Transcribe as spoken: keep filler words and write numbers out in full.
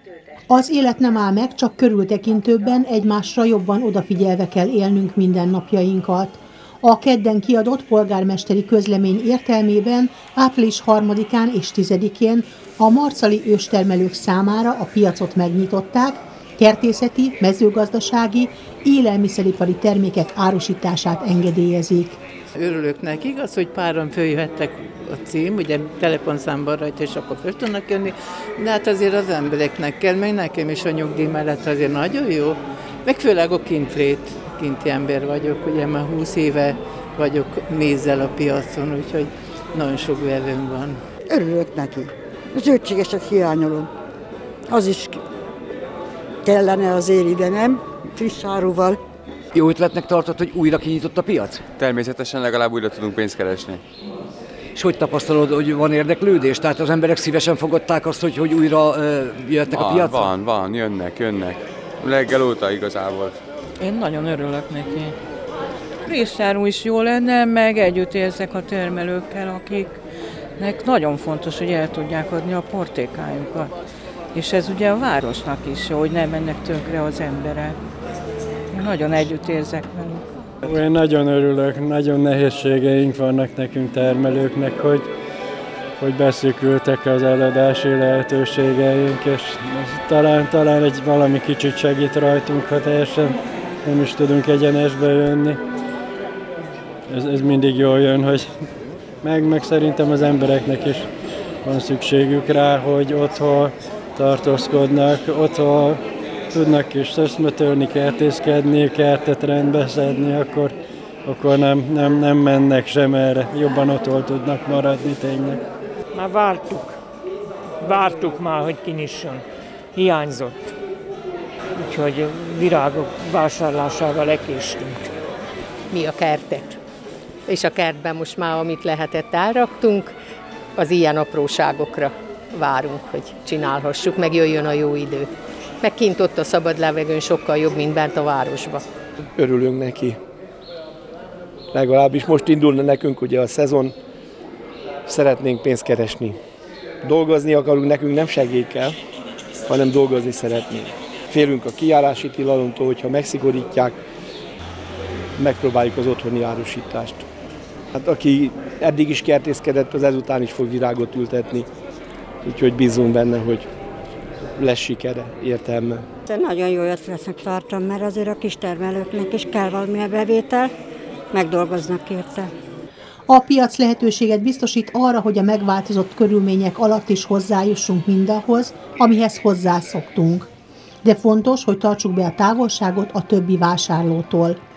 Az élet nem áll meg, csak körültekintőbben, egymásra jobban odafigyelve kell élnünk mindennapjainkat. A kedden kiadott polgármesteri közlemény értelmében április harmadikán és tizedikén a marcali őstermelők számára a piacot megnyitották, kertészeti, mezőgazdasági, élelmiszeripari termékek árusítását engedélyezik. Örülök neki, igaz, hogy páran följöhettek a cím, ugye telefonszámban rajta, és akkor föl tudnak jönni, de hát azért az embereknek kell, meg nekem is a nyugdíj mellett azért nagyon jó, meg főleg a kintlét, kinti ember vagyok, ugye már húsz éve vagyok mézzel a piacon, úgyhogy nagyon sok vevőm van. Örülök neki. A zöldségeset hiányolom. Az is kellene azért ide, nem? Friss áruval. Jó ötletnek tartott, hogy újra kinyitott a piac? Természetesen legalább újra tudunk pénzt keresni. És hogy tapasztalod, hogy van érdeklődés? Tehát az emberek szívesen fogadták azt, hogy, hogy újra uh, jöttek van, a piacra? Van, van, jönnek, jönnek. Reggel óta igazából. Én nagyon örülök neki. Friss áru is jó lenne, meg együtt érzek a termelőkkel, akiknek nagyon fontos, hogy el tudják adni a portékájukat. És ez ugye a városnak is jó, hogy nem mennek tönkre az emberek. Én nagyon együtt érzek velük. Én nagyon örülök, nagyon nehézségeink vannak nekünk termelőknek, hogy, hogy beszűkültek az eladási lehetőségeink, és talán, talán egy valami kicsit segít rajtunk, ha teljesen nem is tudunk egyenesbe jönni. Ez, ez mindig jól jön, hogy meg, meg szerintem az embereknek is van szükségük rá, hogy otthon tartózkodnak, otthon tudnak is szöszmötölni, kertészkedni, kertet rendbe szedni, akkor, akkor nem, nem, nem mennek sem erre, jobban otthon tudnak maradni tényleg. Már vártuk, vártuk már, hogy kinyisson, hiányzott, úgyhogy virágok vásárlásával lekéstünk. Mi a kertet, és a kertben most már amit lehetett elraktunk, az ilyen apróságokra várunk, hogy csinálhassuk, meg jöjjön a jó idő. Meg kint ott a szabad levegőn sokkal jobb, mint bent a városba. Örülünk neki. Legalábbis most indulna nekünk ugye a szezon, szeretnénk pénzt keresni. Dolgozni akarunk, nekünk nem segély kell, hanem dolgozni szeretnénk. Félünk a kijárási tilalomtól, hogyha megszigorítják, megpróbáljuk az otthoni árusítást. Hát aki eddig is kertészkedett, az ezután is fog virágot ültetni, úgyhogy bízunk benne, hogy lesz sikere, értelme. Nagyon jó ötletnek tartom, mert azért a kistermelőknek is kell valamilyen bevétel, megdolgoznak érte. A piac lehetőséget biztosít arra, hogy a megváltozott körülmények alatt is hozzájussunk mindahhoz, amihez hozzászoktunk. De fontos, hogy tartsuk be a távolságot a többi vásárlótól.